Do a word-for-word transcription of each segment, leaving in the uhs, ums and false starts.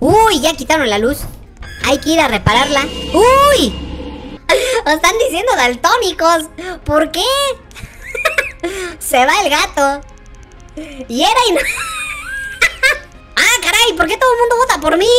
Uy, ya quitaron la luz. Hay que ir a repararla. ¡Uy! Están diciendo daltónicos. ¿Por qué? Se va el gato. Y era y no... ¡Ah, caray! ¿Por qué todo el mundo vota por mí?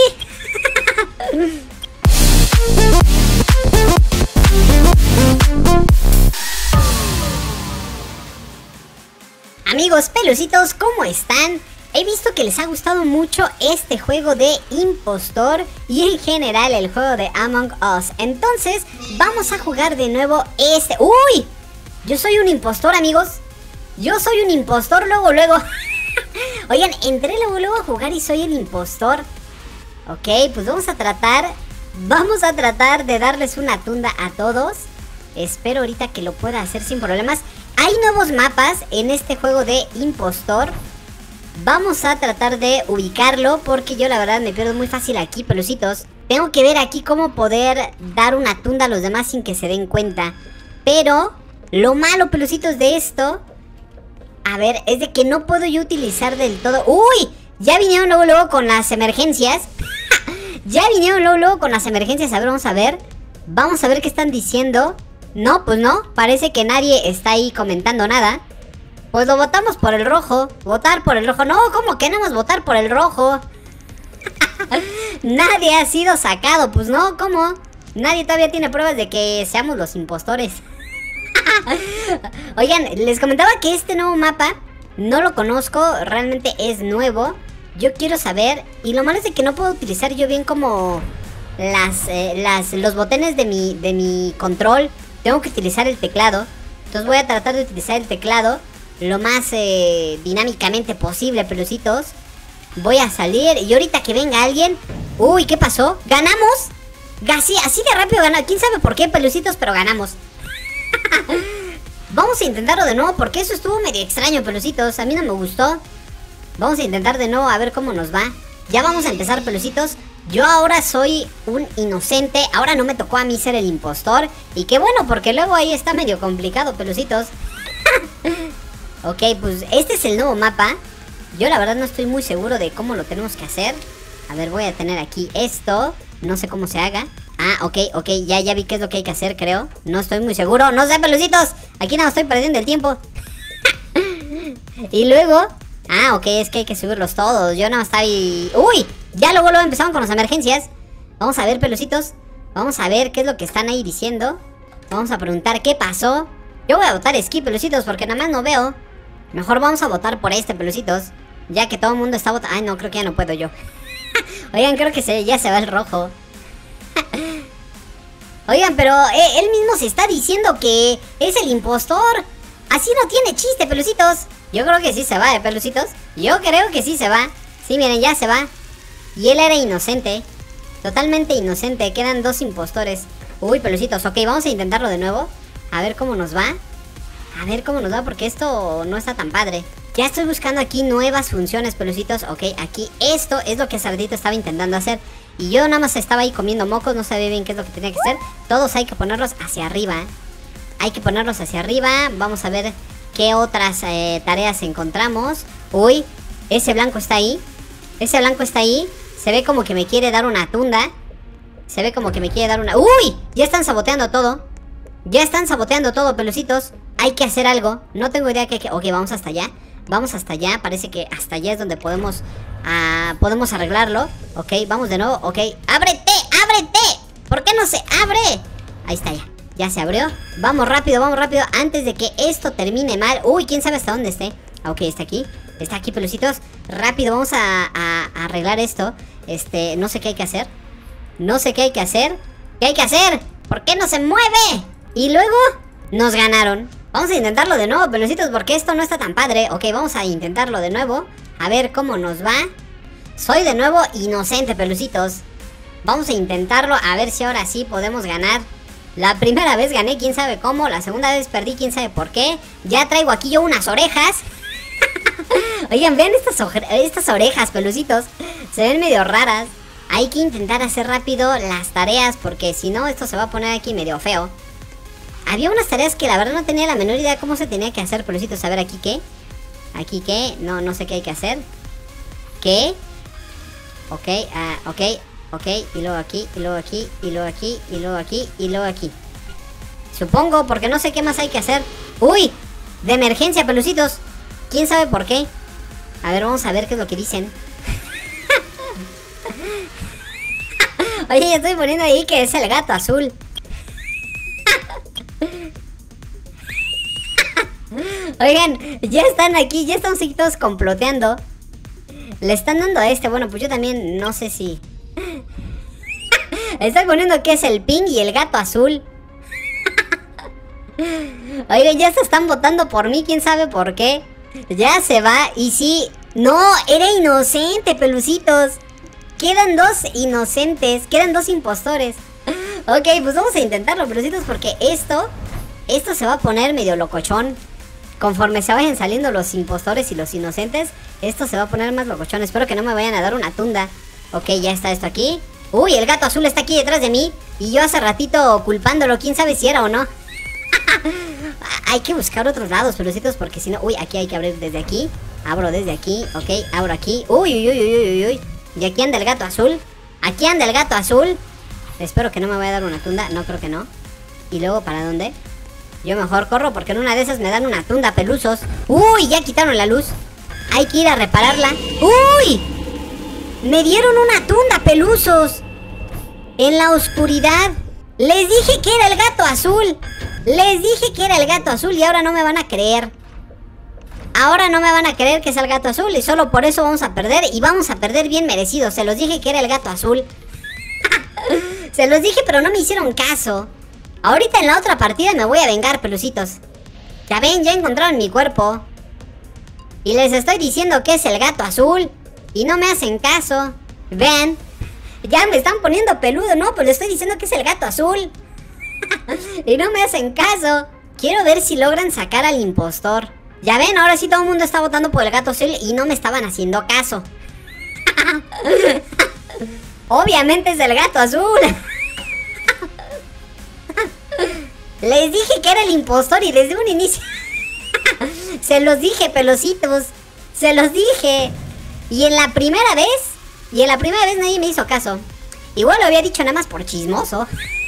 Amigos pelucitos, ¿cómo están? He visto que les ha gustado mucho este juego de impostor y en general el juego de Among Us. Entonces, vamos a jugar de nuevo este... ¡Uy! Yo soy un impostor, amigos. Yo soy un impostor luego, luego. Oigan, entré luego, luego a jugar y soy el impostor. Ok, pues vamos a tratar... Vamos a tratar de darles una tunda a todos. Espero ahorita que lo pueda hacer sin problemas. Hay nuevos mapas en este juego de impostor. Vamos a tratar de ubicarlo porque yo la verdad me pierdo muy fácil aquí, pelucitos. Tengo que ver aquí cómo poder dar una tunda a los demás sin que se den cuenta. Pero lo malo, pelucitos, de esto, a ver, es de que no puedo yo utilizar del todo... ¡Uy! Ya vinieron luego, luego con las emergencias. Ya vinieron luego, luego con las emergencias. A ver, vamos a ver. Vamos a ver qué están diciendo. No, pues no, parece que nadie está ahí comentando nada. Pues lo votamos por el rojo. Votar por el rojo. No, ¿cómo queremos votar por el rojo? Nadie ha sido sacado. Pues no, ¿cómo? Nadie todavía tiene pruebas de que seamos los impostores. Oigan, les comentaba que este nuevo mapa no lo conozco, realmente es nuevo. Yo quiero saber. Y lo malo es de que no puedo utilizar yo bien como las, eh, las, los botones de mi, de mi control. Tengo que utilizar el teclado. Entonces voy a tratar de utilizar el teclado lo más eh, dinámicamente posible, pelucitos. Voy a salir y ahorita que venga alguien... Uy, ¿qué pasó? ¿Ganamos? Así, así de rápido ganamos. ¿Quién sabe por qué, pelucitos? Pero ganamos. Vamos a intentarlo de nuevo porque eso estuvo medio extraño, pelucitos. A mí no me gustó. Vamos a intentar de nuevo a ver cómo nos va. Ya vamos a empezar, pelucitos. Yo ahora soy un inocente. Ahora no me tocó a mí ser el impostor. Y qué bueno, porque luego ahí está medio complicado, pelucitos. Ok, pues este es el nuevo mapa. Yo la verdad no estoy muy seguro de cómo lo tenemos que hacer. A ver, voy a tener aquí esto. No sé cómo se haga. Ah, ok, ok, ya, ya vi qué es lo que hay que hacer, creo. No estoy muy seguro, no sé, pelucitos. Aquí no estoy perdiendo el tiempo. Y luego... Ah, ok, es que hay que subirlos todos. Yo no estaba ahí... ¡Uy! Ya luego, luego empezaron con las emergencias. Vamos a ver, pelucitos. Vamos a ver qué es lo que están ahí diciendo. Vamos a preguntar qué pasó. Yo voy a votar skip, pelucitos, porque nada más no veo. Mejor vamos a votar por este, pelucitos. Ya que todo el mundo está votando... Ay, no, creo que ya no puedo yo. Oigan, creo que se, ya se va el rojo. Oigan, pero eh, él mismo se está diciendo que es el impostor. Así no tiene chiste, pelucitos. Yo creo que sí se va, ¿eh, pelucitos? Yo creo que sí se va. Sí, miren, ya se va. Y él era inocente. Totalmente inocente. Quedan dos impostores. Uy, pelucitos, ok, vamos a intentarlo de nuevo. A ver cómo nos va. A ver cómo nos va, porque esto no está tan padre. Ya estoy buscando aquí nuevas funciones, pelucitos. Ok, aquí esto es lo que Cerdito estaba intentando hacer. Y yo nada más estaba ahí comiendo mocos. No sabía bien qué es lo que tenía que hacer. Todos hay que ponerlos hacia arriba. Hay que ponerlos hacia arriba. Vamos a ver qué otras eh, tareas encontramos. Uy, ese blanco está ahí. Ese blanco está ahí. Se ve como que me quiere dar una tunda. Se ve como que me quiere dar una... ¡Uy! Ya están saboteando todo. Ya están saboteando todo, pelucitos. Hay que hacer algo. No tengo idea que... Ok, vamos hasta allá. Vamos hasta allá. Parece que hasta allá es donde podemos... Uh, podemos arreglarlo. Ok, vamos de nuevo. Ok. ¡Ábrete! ¡Ábrete! ¿Por qué no se abre? Ahí está ya. Ya se abrió. Vamos rápido, vamos rápido. Antes de que esto termine mal. Uy, quién sabe hasta dónde esté. Ok, está aquí. Está aquí, pelucitos. Rápido, vamos a, a, a arreglar esto. Este, no sé qué hay que hacer. No sé qué hay que hacer. ¿Qué hay que hacer? ¿Por qué no se mueve? Y luego nos ganaron. Vamos a intentarlo de nuevo, pelucitos, porque esto no está tan padre. Ok, vamos a intentarlo de nuevo. A ver cómo nos va. Soy de nuevo inocente, pelucitos. Vamos a intentarlo, a ver si ahora sí podemos ganar. La primera vez gané, quién sabe cómo. La segunda vez perdí, quién sabe por qué. Ya traigo aquí yo unas orejas. Oigan, vean estas, estas orejas, pelucitos. Se ven medio raras. Hay que intentar hacer rápido las tareas, porque si no, esto se va a poner aquí medio feo. Había unas tareas que la verdad no tenía la menor idea cómo se tenía que hacer, pelucitos. A ver, ¿aquí qué? ¿Aquí qué? No, no sé qué hay que hacer. ¿Qué? Ok, ah, ok, ok. Y luego aquí, y luego aquí, y luego aquí, y luego aquí, y luego aquí. Supongo, porque no sé qué más hay que hacer. ¡Uy! De emergencia, pelucitos. ¿Quién sabe por qué? A ver, vamos a ver qué es lo que dicen. Oye, ya estoy poniendo ahí que es el gato azul. Oigan, ya están aquí, ya estamos aquí todos comploteando. Le están dando a este, bueno, pues yo también no sé si... Estoy poniendo que es el ping y el gato azul. Oigan, ya se están votando por mí, quién sabe por qué. Ya se va, y sí... No, era inocente, pelucitos. Quedan dos inocentes, quedan dos impostores. Ok, pues vamos a intentarlo, pelucitos, porque esto... Esto se va a poner medio locochón. Conforme se vayan saliendo los impostores y los inocentes, esto se va a poner más locochón. Espero que no me vayan a dar una tunda. Ok, ya está esto aquí. Uy, el gato azul está aquí detrás de mí. Y yo hace ratito culpándolo, quién sabe si era o no. Hay que buscar otros lados, pelucitos, porque si no... Uy, aquí hay que abrir desde aquí. Abro desde aquí, ok, abro aquí. Uy, uy, uy, uy, uy, uy. Y aquí anda el gato azul. Aquí anda el gato azul. Espero que no me vaya a dar una tunda, no creo que no. ¿Y luego para dónde? Yo mejor corro porque en una de esas me dan una tunda, pelusos. ¡Uy! Ya quitaron la luz. Hay que ir a repararla. ¡Uy! Me dieron una tunda, pelusos. En la oscuridad. Les dije que era el gato azul. Les dije que era el gato azul y ahora no me van a creer. Ahora no me van a creer que es el gato azul y solo por eso vamos a perder. Y vamos a perder bien merecido. Se los dije que era el gato azul. Se los dije, pero no me hicieron caso. Ahorita en la otra partida me voy a vengar, pelucitos. Ya ven, ya encontraron mi cuerpo. Y les estoy diciendo que es el gato azul. Y no me hacen caso. Vean. Ya me están poniendo peludo, ¿no? Pues les estoy diciendo que es el gato azul. Y no me hacen caso. Quiero ver si logran sacar al impostor. Ya ven, ahora sí todo el mundo está votando por el gato azul y no me estaban haciendo caso. Obviamente es el gato azul. Les dije que era el impostor y desde un inicio... Se los dije, pelucitos. Se los dije. Y en la primera vez... Y en la primera vez nadie me hizo caso. Igual lo había dicho nada más por chismoso.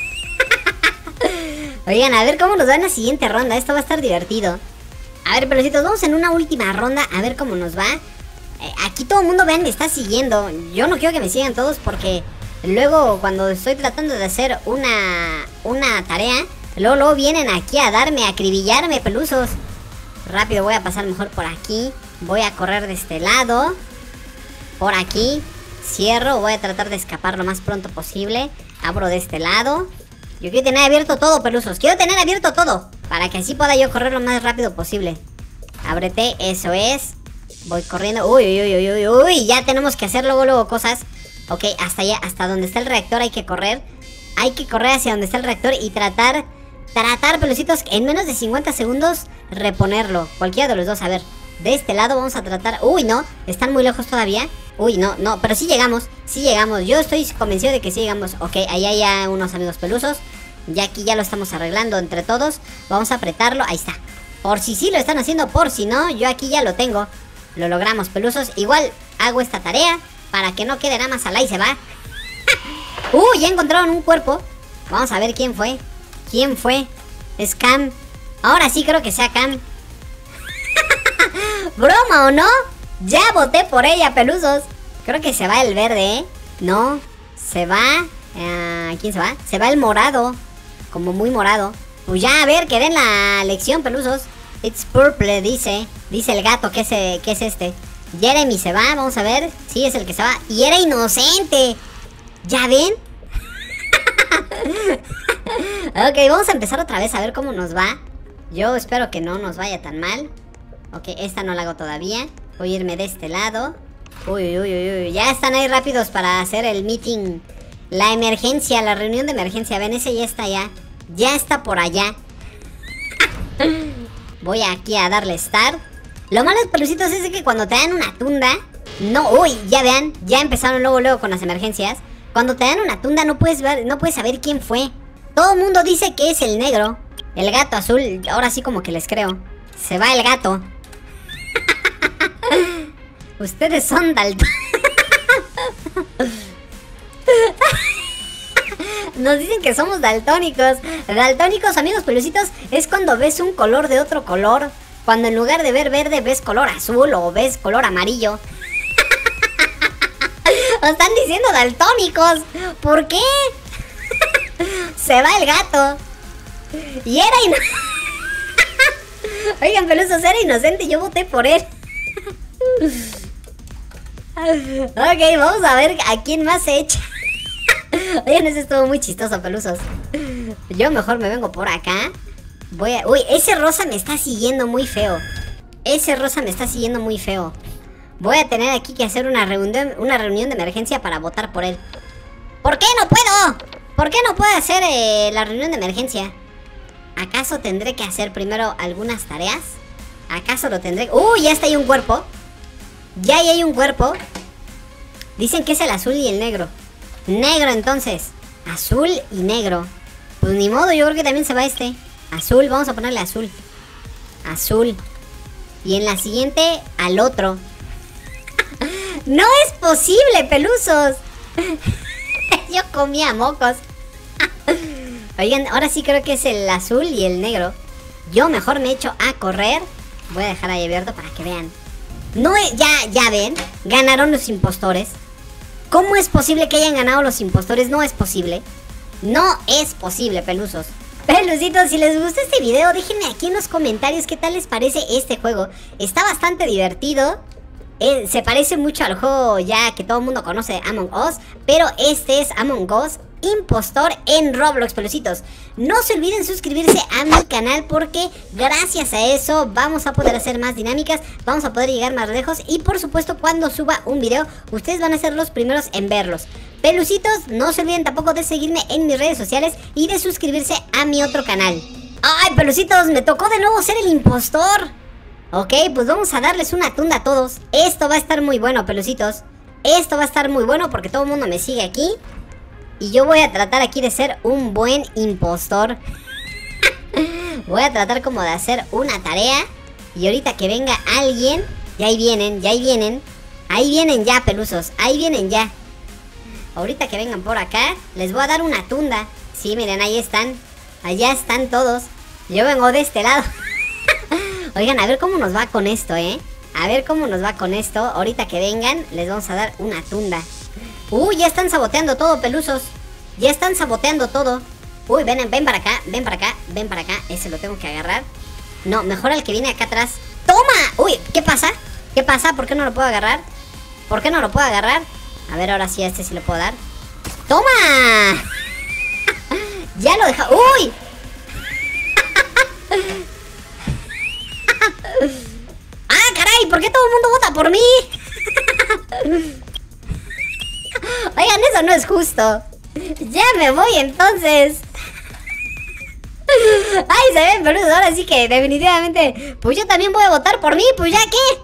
Oigan, a ver cómo nos va en la siguiente ronda. Esto va a estar divertido. A ver, pelucitos, vamos en una última ronda. A ver cómo nos va. eh, Aquí todo el mundo, vean, me está siguiendo. Yo no quiero que me sigan todos porque... Luego, cuando estoy tratando de hacer una... Una tarea... Luego, luego vienen aquí a darme, a acribillarme, pelusos. Rápido, voy a pasar mejor por aquí. Voy a correr de este lado. Por aquí. Cierro, voy a tratar de escapar lo más pronto posible. Abro de este lado. Yo quiero tener abierto todo, pelusos. Quiero tener abierto todo, para que así pueda yo correr lo más rápido posible. Ábrete, eso es. Voy corriendo. Uy, uy, uy, uy, uy, uy. Ya tenemos que hacer luego, luego cosas. Ok, hasta allá, hasta donde está el reactor hay que correr. Hay que correr hacia donde está el reactor y tratar... Tratar, pelucitos, en menos de cincuenta segundos reponerlo. Cualquiera de los dos, a ver. De este lado vamos a tratar... Uy, no, están muy lejos todavía. Uy, no, no, pero sí llegamos. Sí llegamos, yo estoy convencido de que sí llegamos. Ok, ahí hay ya unos amigos pelusos. Ya aquí ya lo estamos arreglando entre todos. Vamos a apretarlo, ahí está. Por si sí lo están haciendo, por si no, yo aquí ya lo tengo. Lo logramos, pelusos. Igual hago esta tarea para que no quede nada más al ahí se va. Uy, ya encontraron un cuerpo. Vamos a ver quién fue. ¿Quién fue? Es Cam. Ahora sí creo que sea Cam. ¿Broma o no? Ya voté por ella, pelusos. Creo que se va el verde, ¿eh? No, se va... Uh, ¿Quién se va? Se va el morado. Como muy morado. Pues ya, a ver, que den la lección, pelusos. It's purple, dice. Dice el gato que es, que es este. Jeremy se va, vamos a ver. Sí, es el que se va. Y era inocente. ¿Ya ven? Ok, vamos a empezar otra vez a ver cómo nos va. Yo espero que no nos vaya tan mal. Ok, esta no la hago todavía. Voy a irme de este lado. Uy, uy, uy, uy. Ya están ahí rápidos para hacer el meeting. La emergencia, la reunión de emergencia. Ven, ese ya está allá. Ya está por allá. Voy aquí a darle start. Lo malo, pelucitos, es de que cuando te dan una tunda... No, uy, ya vean. Ya empezaron luego, luego con las emergencias. Cuando te dan una tunda no puedes ver, no puedes saber quién fue. Todo el mundo dice que es el negro. El gato azul, ahora sí como que les creo. Se va el gato. Ustedes son daltones. Nos dicen que somos daltónicos. Daltónicos, amigos pelucitos, es cuando ves un color de otro color. Cuando en lugar de ver verde ves color azul o ves color amarillo. Nos están diciendo daltónicos. ¿Por qué? Se va el gato. Y era inocente. Oigan, pelusos, era inocente, yo voté por él. Ok, vamos a ver a quién más se echa. Oigan, ese estuvo muy chistoso, pelusos. Yo mejor me vengo por acá. Voy a... Uy, ese rosa me está siguiendo muy feo. Ese rosa me está siguiendo muy feo. Voy a tener aquí que hacer una reunión, una reunión de emergencia para votar por él. ¿Por qué no puedo? ¿Por qué no puedo hacer eh, la reunión de emergencia? ¿Acaso tendré que hacer primero algunas tareas? ¿Acaso lo tendré? ¡Uy! Ya está ahí un cuerpo. Ya ahí hay un cuerpo. Dicen que es el azul y el negro. Negro entonces. Azul y negro. Pues ni modo, yo creo que también se va este. Azul, vamos a ponerle azul. Azul. Y en la siguiente, al otro. ¡No es posible, pelusos! Yo comía mocos. Oigan, ahora sí creo que es el azul y el negro. Yo mejor me echo a correr. Voy a dejar ahí abierto para que vean. No, ya, ya ven. Ganaron los impostores. ¿Cómo es posible que hayan ganado los impostores? No es posible. No es posible, pelusos. Pelucitos, si les gustó este video, déjenme aquí en los comentarios qué tal les parece este juego. Está bastante divertido. Eh, se parece mucho al juego ya que todo el mundo conoce, Among Us. Pero este es Among Us Impostor en Roblox, pelucitos. No se olviden suscribirse a mi canal porque gracias a eso vamos a poder hacer más dinámicas, vamos a poder llegar más lejos y por supuesto cuando suba un video ustedes van a ser los primeros en verlos. Pelucitos, no se olviden tampoco de seguirme en mis redes sociales y de suscribirse a mi otro canal. ¡Ay, pelucitos! Me tocó de nuevo ser el impostor. Ok, pues vamos a darles una tunda a todos. Esto va a estar muy bueno, pelucitos. Esto va a estar muy bueno porque todo el mundo me sigue aquí. Y yo voy a tratar aquí de ser un buen impostor. Voy a tratar como de hacer una tarea. Y ahorita que venga alguien. Ya ahí vienen, ya ahí vienen. Ahí vienen ya, pelusos, ahí vienen ya. Ahorita que vengan por acá les voy a dar una tunda. Sí, miren, ahí están. Allá están todos. Yo vengo de este lado. Oigan, a ver cómo nos va con esto, ¿eh? A ver cómo nos va con esto. Ahorita que vengan les vamos a dar una tunda. Uy, ya están saboteando todo, pelusos. Ya están saboteando todo. Uy, ven, ven para acá, ven para acá, ven para acá. Ese lo tengo que agarrar. No, mejor al que viene acá atrás. ¡Toma! Uy, ¿qué pasa? ¿Qué pasa? ¿Por qué no lo puedo agarrar? ¿Por qué no lo puedo agarrar? A ver, ahora sí a este sí lo puedo dar. ¡Toma! Ya lo deja... ¡Uy! ¡Ah, caray! ¿Por qué todo el mundo vota por mí? Oigan, eso no es justo. Ya me voy entonces. Ay, se ven, peludos. Ahora sí que definitivamente pues yo también voy a votar por mí. Pues ya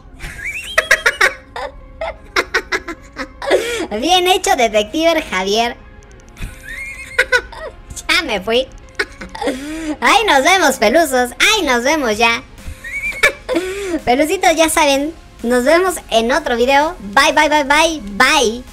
qué. Bien hecho, detective Javier. Ya me fui. Ay, nos vemos, pelusos. Ay, nos vemos ya. Pelucitos, ya saben. Nos vemos en otro video. Bye, bye, bye, bye, bye.